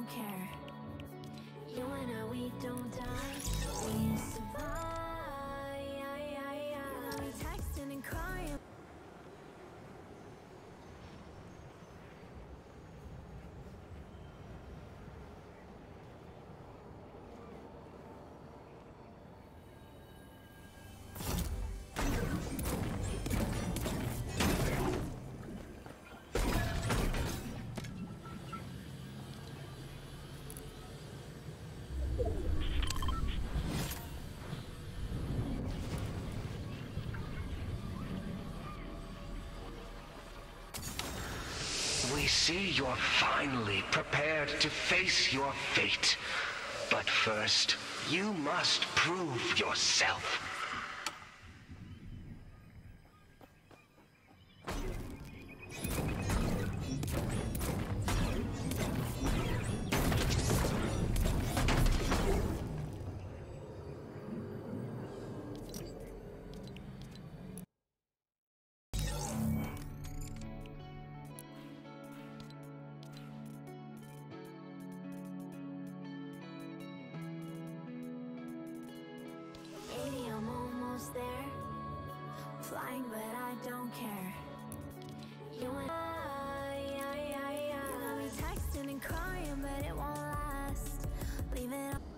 don't care. You and I, we don't die, we survive. I'll be texting and crying. We see you're finally prepared to face your fate. But first, you must prove yourself. Maybe I'm almost there, flying but I don't care. You and I'll be texting and crying, but it won't last. Leave it up.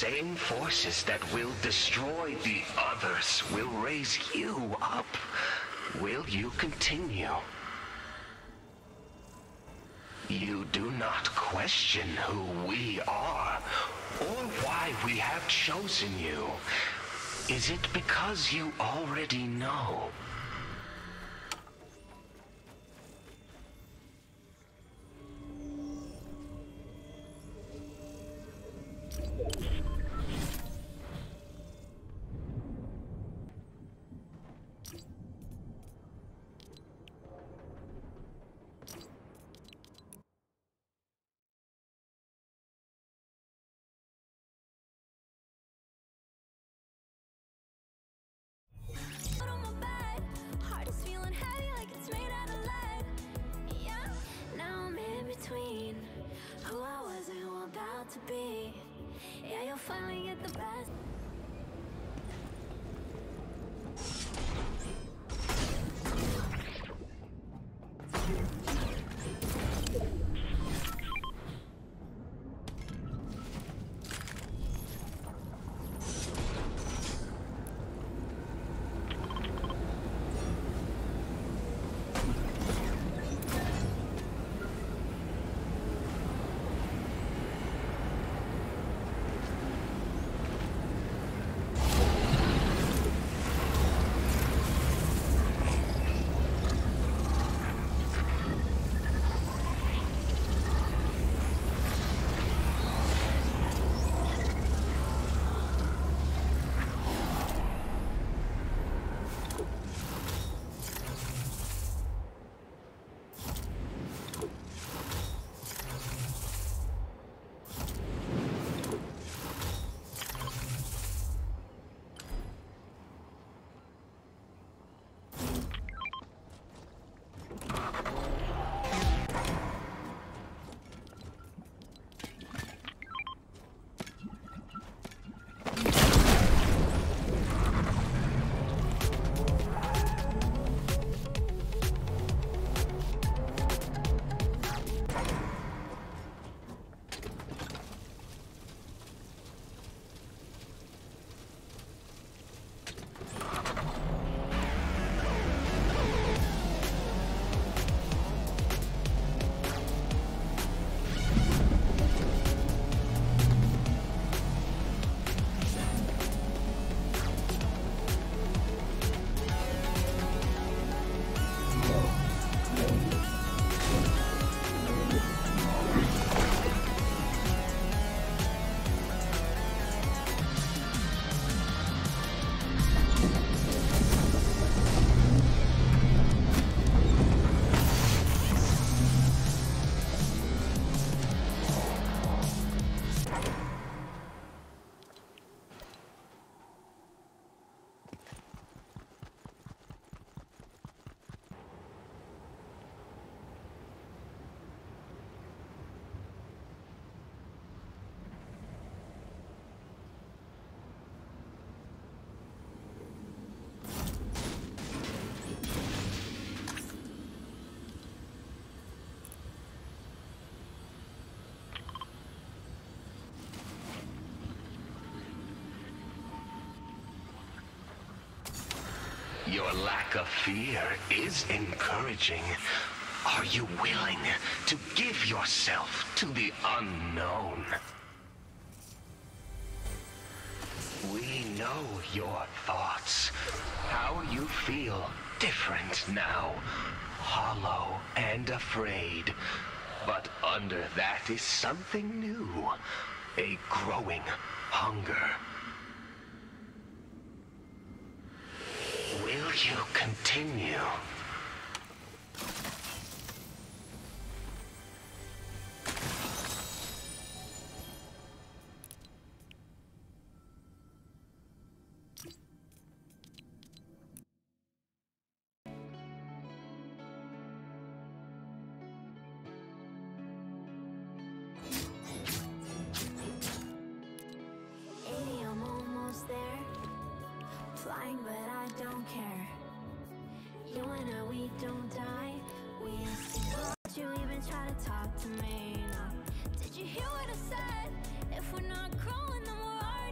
same forces that will destroy the others will raise you up. Will you continue? You do not question who we are, or why we have chosen you. Is it because you already know? To be, yeah, you'll finally get the best. Your lack of fear is encouraging. Are you willing to give yourself to the unknown? We know your thoughts, how you feel different now, hollow and afraid. But under that is something new, a growing hunger. Will you continue? Flying, but I don't care. You and I, we don't die. We instant. Did you even try to talk to me? No. Did you hear what I said? If we're not growing, then we're already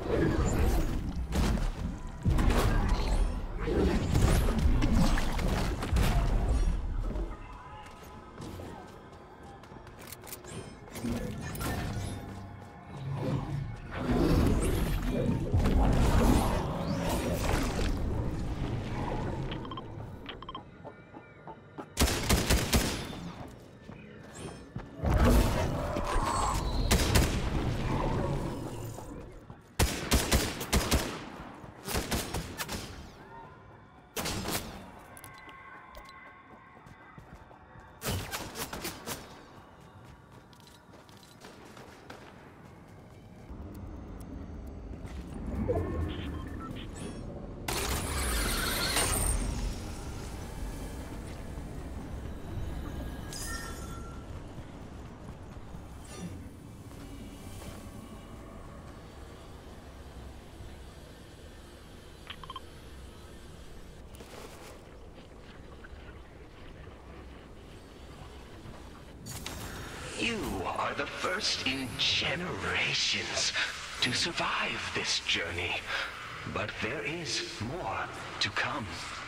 You are the first in generations to survive this journey, but there is more to come.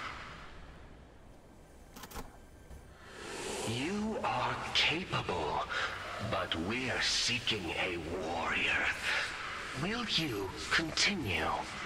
You are capable, but we're seeking a warrior. Will you continue?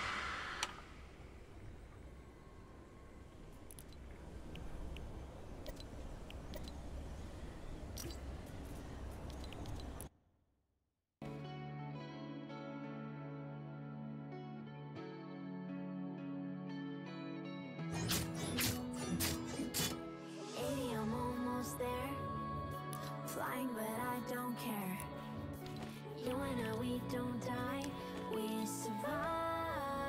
Flying, but I don't care. You and I, we don't die. We survive.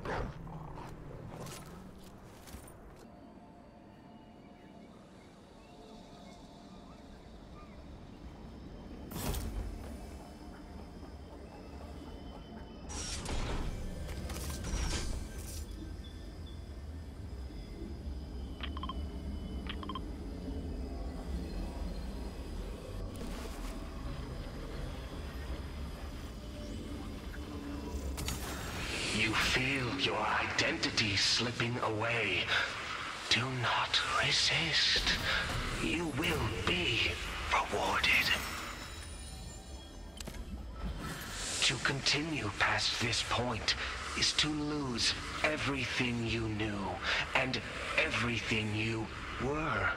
You feel your identity slipping away. Do not resist. You will be rewarded. To continue past this point is to lose everything you knew and everything you were.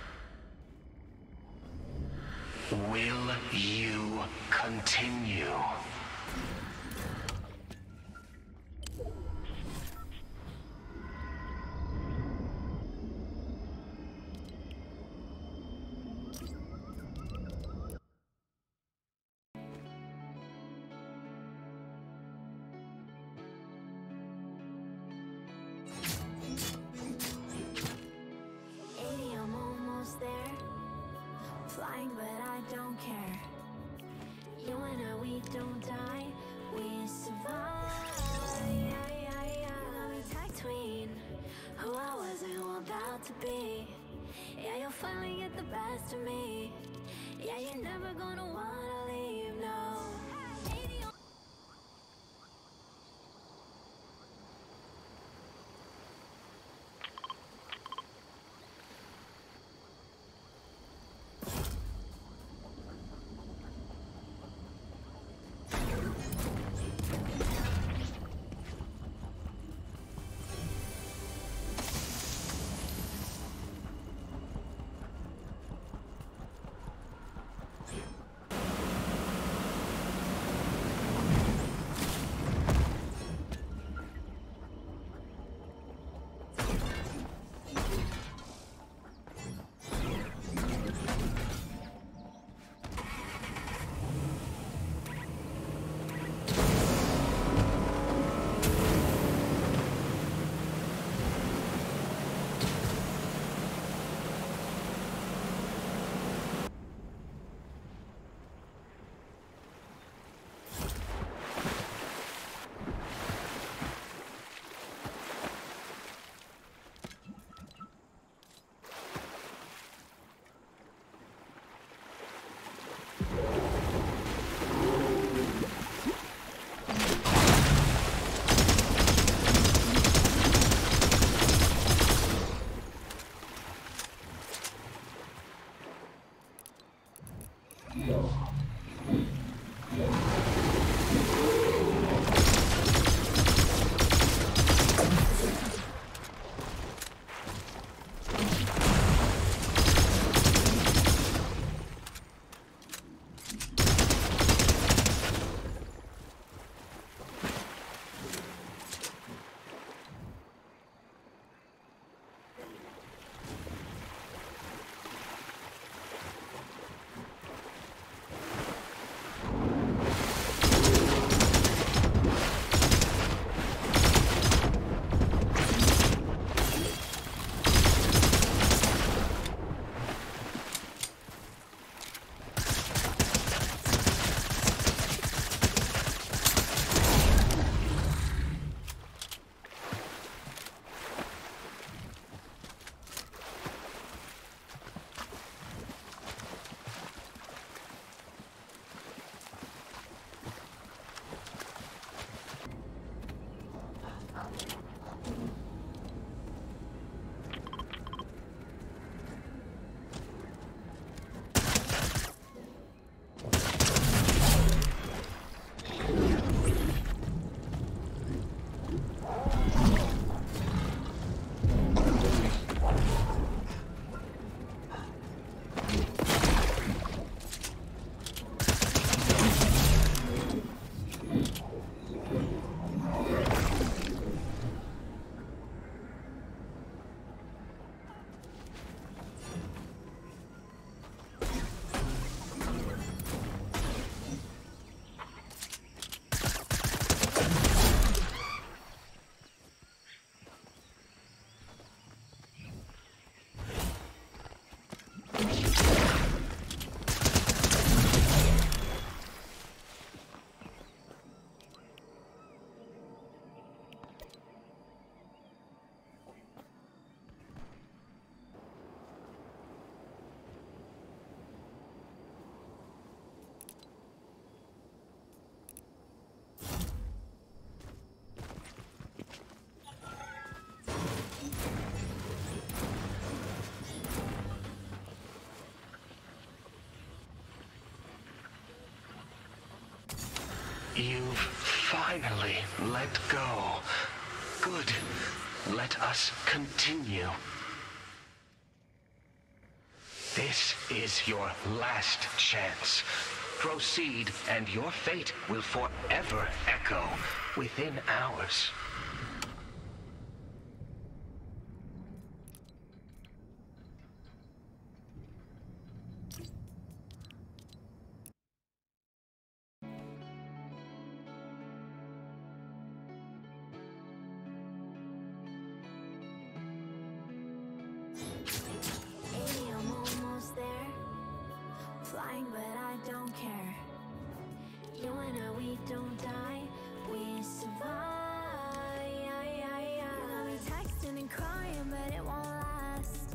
Will you continue? Flying, but I don't care. You and I, we don't die, we survive. Got me tucked between who I was and who I'm about to be. Yeah, you'll finally get the best of me. Yeah, you're never gonna wanna leave, no. You've finally let go. Good. Let us continue. This is your last chance. Proceed, and your fate will forever echo within ours. Flying, but I don't care. You and I, we don't die, we survive. You got me texting and crying, but it won't last.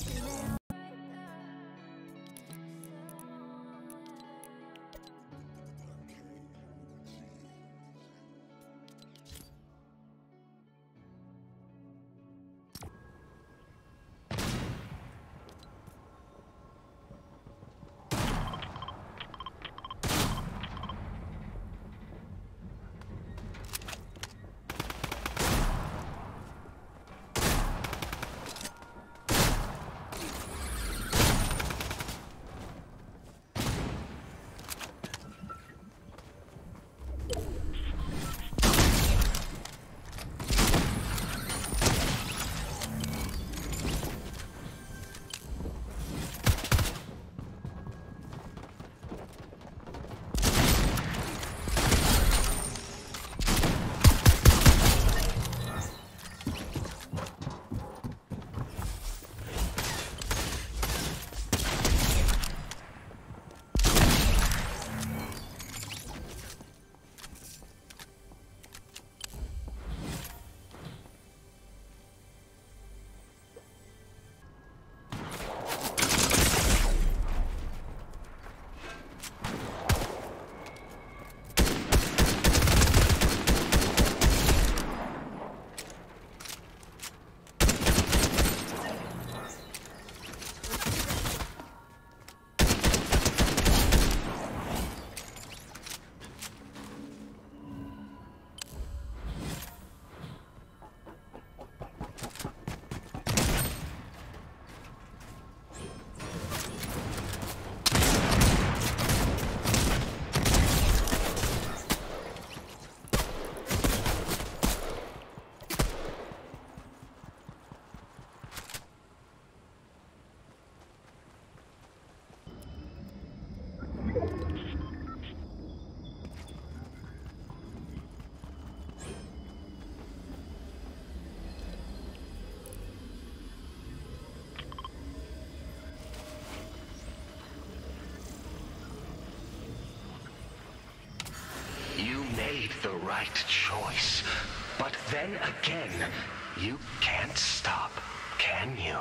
Made the right choice. But then again, you can't stop, can you?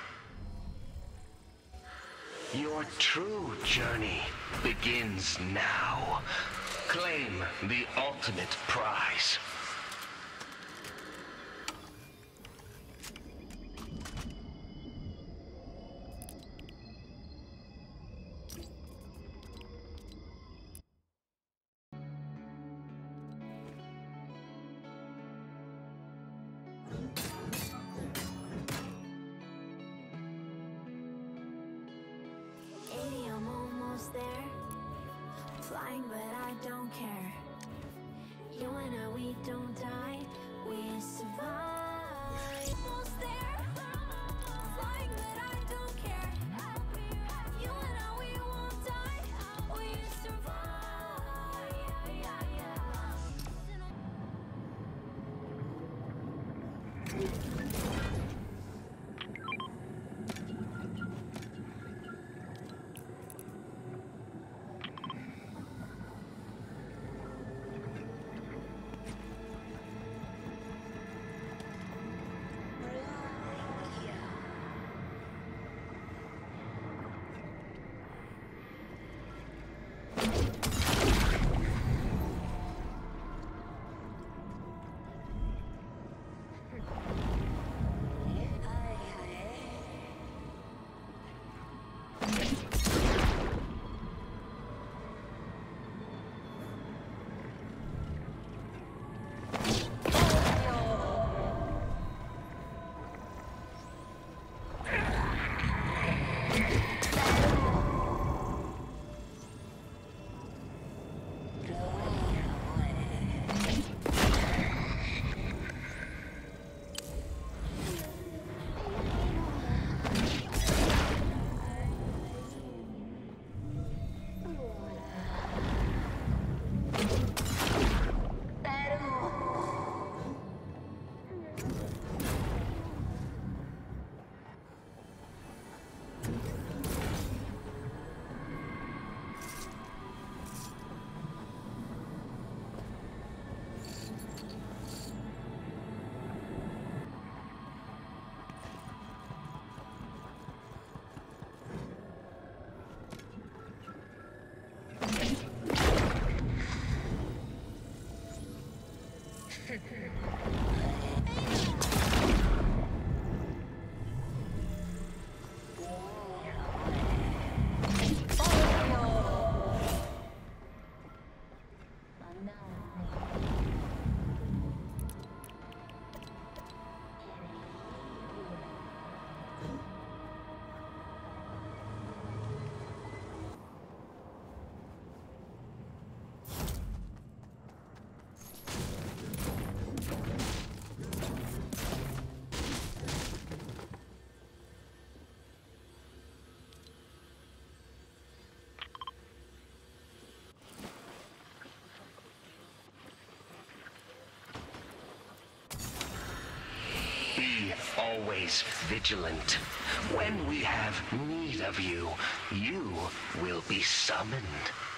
Your true journey begins now. Claim the ultimate prize. There, flying, but I don't care. You and I, we don't die, we survive. Almost there, flying, but I don't care. You and I, we won't die, we survive. Be always vigilant. When we have need of you, you will be summoned.